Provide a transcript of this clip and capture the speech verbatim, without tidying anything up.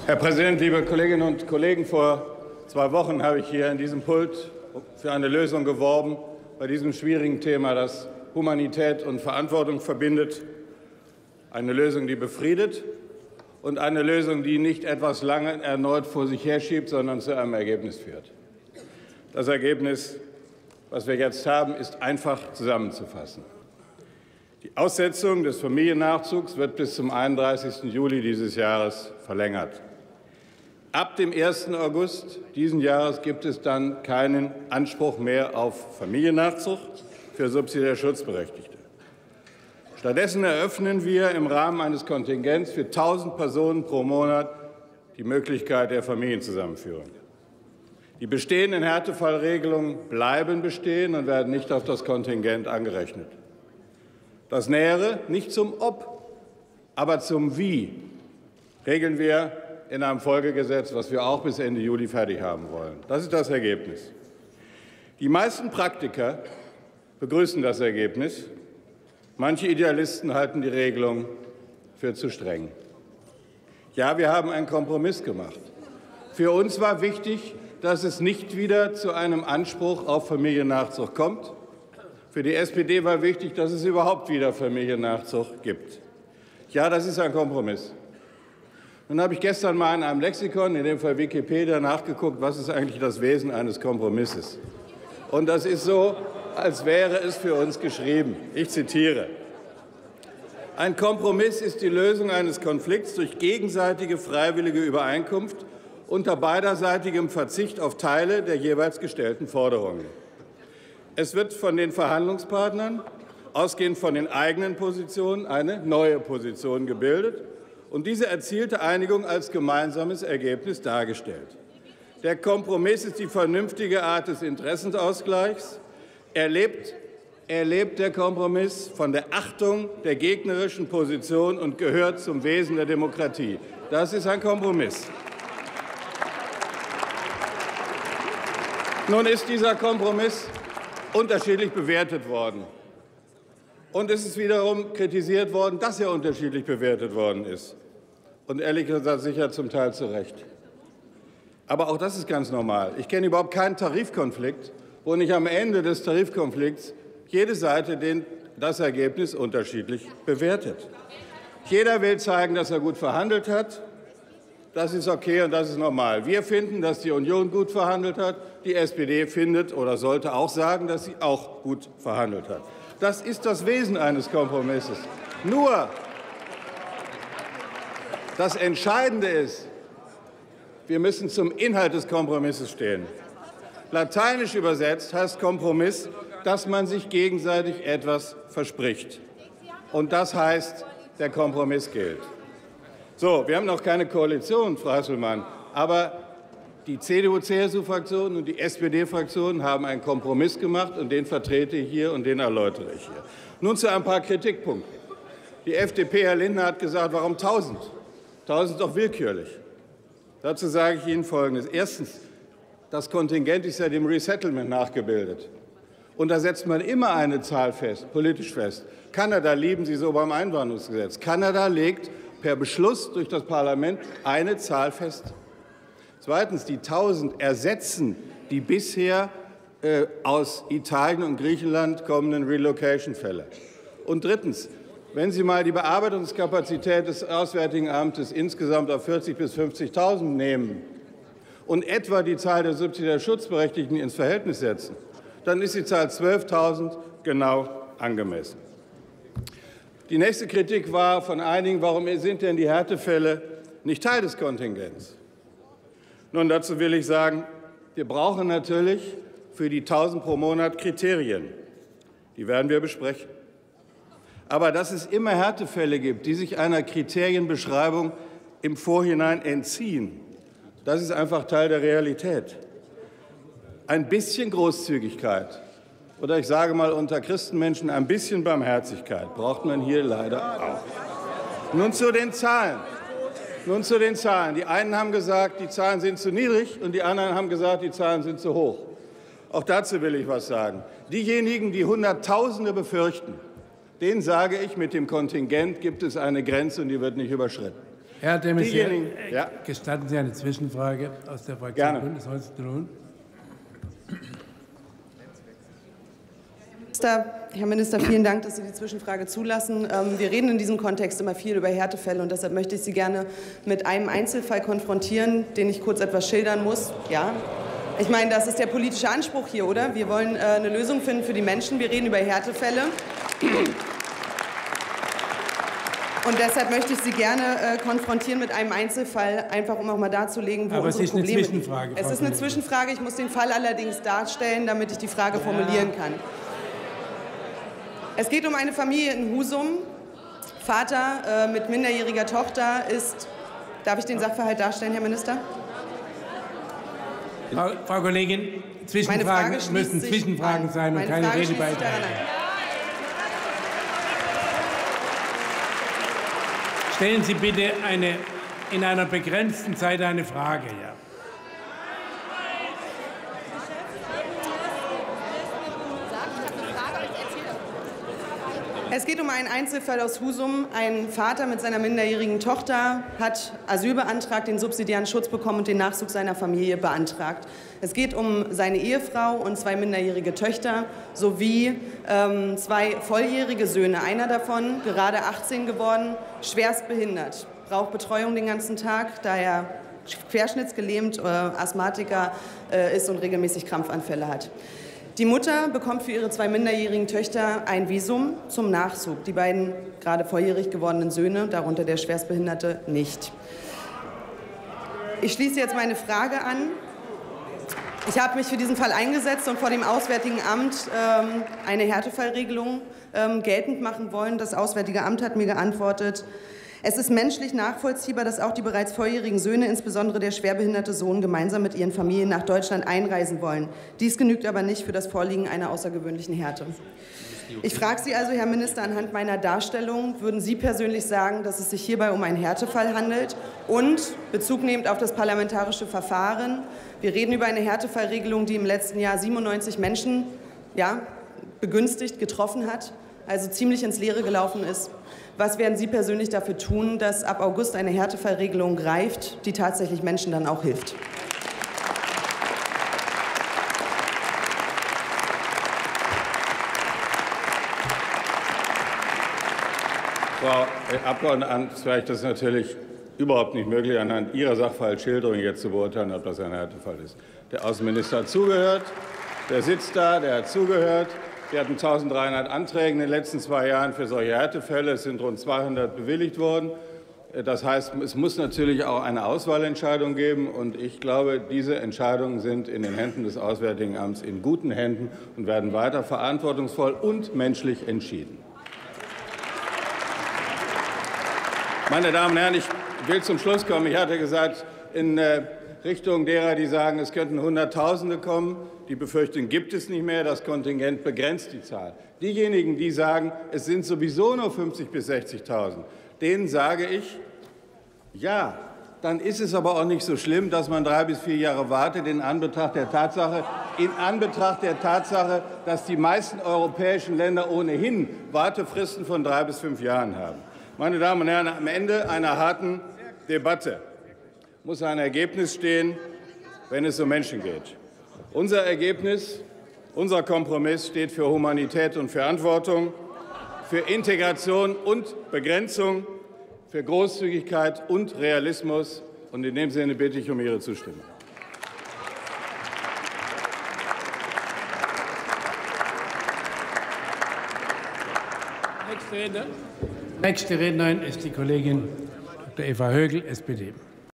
Herr Präsident, liebe Kolleginnen und Kollegen! Vor zwei Wochen habe ich hier in diesem Pult für eine Lösung geworben bei diesem schwierigen Thema, das Humanität und Verantwortung verbindet. Eine Lösung, die befriedet, und eine Lösung, die nicht etwas lange erneut vor sich herschiebt, sondern zu einem Ergebnis führt. Das Ergebnis, was wir jetzt haben, ist einfach zusammenzufassen. Die Aussetzung des Familiennachzugs wird bis zum einunddreißigsten Juli dieses Jahres verlängert. Ab dem ersten August diesen Jahres gibt es dann keinen Anspruch mehr auf Familiennachzug für subsidiär Schutzberechtigte. Stattdessen eröffnen wir im Rahmen eines Kontingents für tausend Personen pro Monat die Möglichkeit der Familienzusammenführung. Die bestehenden Härtefallregelungen bleiben bestehen und werden nicht auf das Kontingent angerechnet. Das Nähere nicht zum Ob, aber zum Wie regeln wir in einem Folgegesetz, was wir auch bis Ende Juli fertig haben wollen. Das ist das Ergebnis. Die meisten Praktiker begrüßen das Ergebnis. Manche Idealisten halten die Regelung für zu streng. Ja, wir haben einen Kompromiss gemacht. Für uns war wichtig, dass es nicht wieder zu einem Anspruch auf Familiennachzug kommt. Für die S P D war wichtig, dass es überhaupt wieder Familiennachzug gibt. Ja, das ist ein Kompromiss. Nun habe ich gestern mal in einem Lexikon, in dem Fall Wikipedia, nachgeguckt, was ist eigentlich das Wesen eines Kompromisses. Und das ist so, als wäre es für uns geschrieben. Ich zitiere: Ein Kompromiss ist die Lösung eines Konflikts durch gegenseitige freiwillige Übereinkunft unter beiderseitigem Verzicht auf Teile der jeweils gestellten Forderungen. Es wird von den Verhandlungspartnern, ausgehend von den eigenen Positionen, eine neue Position gebildet und diese erzielte Einigung als gemeinsames Ergebnis dargestellt. Der Kompromiss ist die vernünftige Art des Interessenausgleichs. Er lebt, er lebt der Kompromiss von der Achtung der gegnerischen Position und gehört zum Wesen der Demokratie. Das ist ein Kompromiss. Nun ist dieser Kompromiss unterschiedlich bewertet worden. Und es ist wiederum kritisiert worden, dass er unterschiedlich bewertet worden ist. Und ehrlich gesagt sicher zum Teil zu Recht. Aber auch das ist ganz normal. Ich kenne überhaupt keinen Tarifkonflikt, wo nicht am Ende des Tarifkonflikts jede Seite den, das Ergebnis unterschiedlich bewertet. Jeder will zeigen, dass er gut verhandelt hat. Das ist okay und das ist normal. Wir finden, dass die Union gut verhandelt hat. Die S P D findet oder sollte auch sagen, dass sie auch gut verhandelt hat. Das ist das Wesen eines Kompromisses. Nur das Entscheidende ist, wir müssen zum Inhalt des Kompromisses stehen. Lateinisch übersetzt heißt Kompromiss, dass man sich gegenseitig etwas verspricht. Und das heißt, der Kompromiss gilt. So, wir haben noch keine Koalition, Frau Hasselmann, aber die C D U C S U-Fraktion und die S P D-Fraktion haben einen Kompromiss gemacht, und den vertrete ich hier und den erläutere ich hier. Nun zu ein paar Kritikpunkten. Die F D P, Herr Lindner, hat gesagt, warum tausend? tausend ist doch willkürlich. Dazu sage ich Ihnen Folgendes. Erstens, das Kontingent ist ja dem Resettlement nachgebildet. Und da setzt man immer eine Zahl fest, politisch fest. Kanada lieben Sie so beim Einwanderungsgesetz. Kanada legt per Beschluss durch das Parlament eine Zahl fest. Zweitens, die tausend ersetzen die bisher äh, aus Italien und Griechenland kommenden Relocation-Fälle. Und drittens, wenn Sie mal die Bearbeitungskapazität des Auswärtigen Amtes insgesamt auf vierzigtausend bis fünfzigtausend nehmen und etwa die Zahl der subsidiär Schutzberechtigten ins Verhältnis setzen, dann ist die Zahl zwölftausend genau angemessen. Die nächste Kritik war von einigen, warum sind denn die Härtefälle nicht Teil des Kontingents? Nun, dazu will ich sagen, wir brauchen natürlich für die tausend pro Monat Kriterien. Die werden wir besprechen. Aber dass es immer Härtefälle gibt, die sich einer Kriterienbeschreibung im Vorhinein entziehen, das ist einfach Teil der Realität. Ein bisschen Großzügigkeit oder ich sage mal unter Christenmenschen ein bisschen Barmherzigkeit braucht man hier leider auch. Nun zu den Zahlen. Nun zu den Zahlen. Die einen haben gesagt, die Zahlen sind zu niedrig, und die anderen haben gesagt, die Zahlen sind zu hoch. Auch dazu will ich was sagen. Diejenigen, die Hunderttausende befürchten, denen sage ich, mit dem Kontingent gibt es eine Grenze, und die wird nicht überschritten. Herr de Maizière, ja. gestatten Sie eine Zwischenfrage aus der Fraktion Gerne. Bündnis neunzig Die Grünen? Herr Minister, vielen Dank, dass Sie die Zwischenfrage zulassen. Wir reden in diesem Kontext immer viel über Härtefälle, und deshalb möchte ich Sie gerne mit einem Einzelfall konfrontieren, den ich kurz etwas schildern muss. Ja, ich meine, das ist der politische Anspruch hier, oder? Wir wollen eine Lösung finden für die Menschen. Wir reden über Härtefälle. Und deshalb möchte ich Sie gerne äh, konfrontieren mit einem Einzelfall, einfach um auch mal darzulegen, wo Aber unsere es ist eine Probleme Zwischenfrage, liegen. Es Frau ist eine Kollegin. Zwischenfrage. Ich muss den Fall allerdings darstellen, damit ich die Frage formulieren kann. Es geht um eine Familie in Husum. Vater äh, mit minderjähriger Tochter ist... Darf ich den Sachverhalt darstellen, Herr Minister? Frau, Frau Kollegin, Zwischenfragen müssen Zwischenfragen sein und Meine keine Frage schließt sich Redebeiträge. daran an. Stellen Sie bitte eine, in einer begrenzten Zeit eine Frage. Ja. Es geht um einen Einzelfall aus Husum. Ein Vater mit seiner minderjährigen Tochter hat Asyl beantragt, den subsidiären Schutz bekommen und den Nachzug seiner Familie beantragt. Es geht um seine Ehefrau und zwei minderjährige Töchter sowie ähm, zwei volljährige Söhne. Einer davon, gerade achtzehn geworden, schwerst behindert, braucht Betreuung den ganzen Tag, da er querschnittsgelähmt, äh, Asthmatiker äh, ist und regelmäßig Krampfanfälle hat. Die Mutter bekommt für ihre zwei minderjährigen Töchter ein Visum zum Nachzug. Die beiden gerade volljährig gewordenen Söhne, darunter der Schwerstbehinderte, nicht. Ich schließe jetzt meine Frage an. Ich habe mich für diesen Fall eingesetzt und vor dem Auswärtigen Amt ähm, eine Härtefallregelung ähm, geltend machen wollen. Das Auswärtige Amt hat mir geantwortet: Es ist menschlich nachvollziehbar, dass auch die bereits volljährigen Söhne, insbesondere der schwerbehinderte Sohn, gemeinsam mit ihren Familien nach Deutschland einreisen wollen. Dies genügt aber nicht für das Vorliegen einer außergewöhnlichen Härte. Ich frage Sie also, Herr Minister, anhand meiner Darstellung, würden Sie persönlich sagen, dass es sich hierbei um einen Härtefall handelt? Und, Bezug nehmend auf das parlamentarische Verfahren, wir reden über eine Härtefallregelung, die im letzten Jahr siebenundneunzig Menschen ja, begünstigt, getroffen hat, also ziemlich ins Leere gelaufen ist. Was werden Sie persönlich dafür tun, dass ab August eine Härtefallregelung greift, die tatsächlich Menschen dann auch hilft? Frau Abgeordnete Amtsreich, das ist natürlich überhaupt nicht möglich, anhand Ihrer Sachverhaltsschilderung jetzt zu beurteilen, ob das ein Härtefall ist. Der Außenminister hat zugehört, der sitzt da, der hat zugehört. Wir hatten eintausenddreihundert Anträge in den letzten zwei Jahren für solche Härtefälle. Es sind rund zweihundert bewilligt worden. Das heißt, es muss natürlich auch eine Auswahlentscheidung geben. Und ich glaube, diese Entscheidungen sind in den Händen des Auswärtigen Amts in guten Händen und werden weiter verantwortungsvoll und menschlich entschieden. Meine Damen und Herren, ich will zum Schluss kommen. Ich hatte gesagt, in Richtung derer, die sagen, es könnten Hunderttausende kommen. Die Befürchtung gibt es nicht mehr. Das Kontingent begrenzt die Zahl. Diejenigen, die sagen, es sind sowieso nur fünfzigtausend bis sechzigtausend, denen sage ich, ja, dann ist es aber auch nicht so schlimm, dass man drei bis vier Jahre wartet in Anbetracht der Tatsache, in Anbetracht der Tatsache, dass die meisten europäischen Länder ohnehin Wartefristen von drei bis fünf Jahren haben. Meine Damen und Herren, am Ende einer harten Debatte muss ein Ergebnis stehen, wenn es um Menschen geht. Unser Ergebnis, unser Kompromiss steht für Humanität und Verantwortung, für Integration und Begrenzung, für Großzügigkeit und Realismus. Und in dem Sinne bitte ich um Ihre Zustimmung. Nächste Rednerin ist die Kollegin Doktor Eva Högel, S P D.